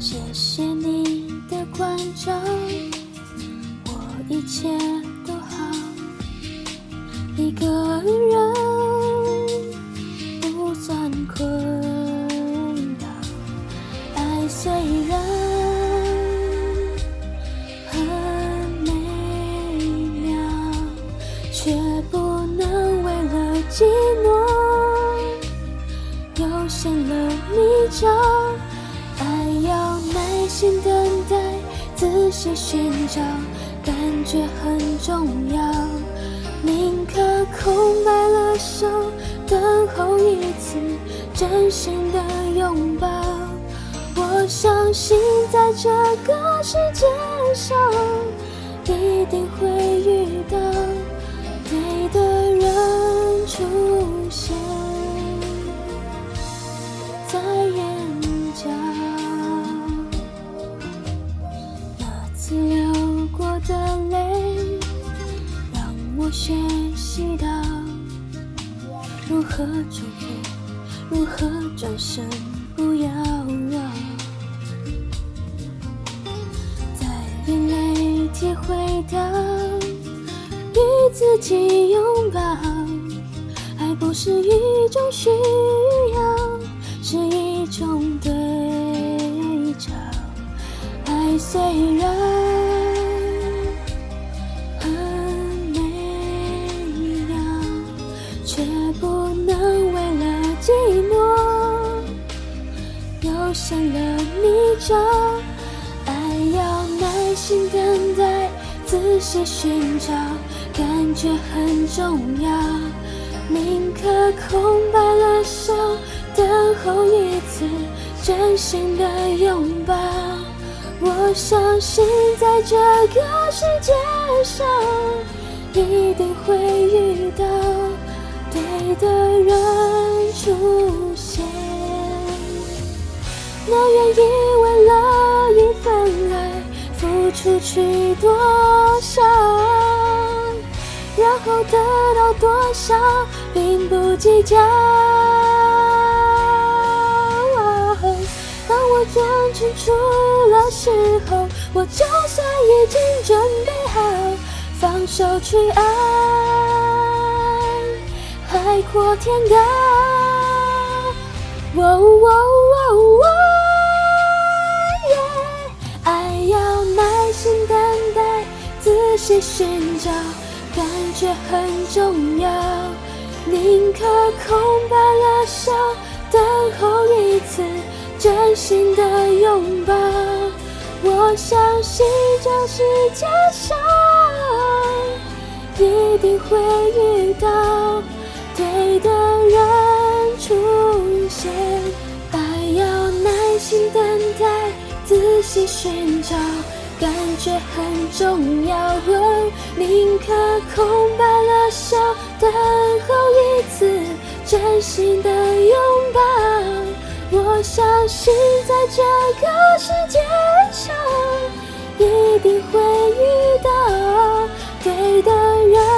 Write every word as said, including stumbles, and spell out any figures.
谢谢你的关照，我一切都好，一个人不算困扰。爱虽然很美妙，却不能为了寂寞又陷了迷障。爱要耐心等待，仔细寻找，感觉很重要。宁可空白了手，等候一次真心的拥抱。我相信在这个世界上，一定会遇到对的人出现在眼角。那次流过的泪，让我学习到如何祝福，如何转身，不要绕。在眼泪体会到与自己拥抱，爱不是一种需要，是一种对照。爱虽然很美妙，却不能为了寂寞又陷了迷障。爱要耐心等待，仔细寻找，感觉很重要。宁可空白了手，等候一次真心的拥抱。我相信在这个世界上，一定会遇到对的人出现。那愿意为了一份爱付出去多少，然后得到多少并不计较。当我真正出了时候，我就算已经准备好放手去爱，海阔天高。哦哦哦哦耶！爱要耐心等待，仔细寻找，感觉很重要。宁可空白了手，等候一次真心的拥抱。我相信这世界上一定会遇到对的人出现。爱要耐心等待，仔细寻找，感觉很重要。哦，宁可空白了手，等候一次真心的拥抱。我相信在这个世界上，一定会遇到对的人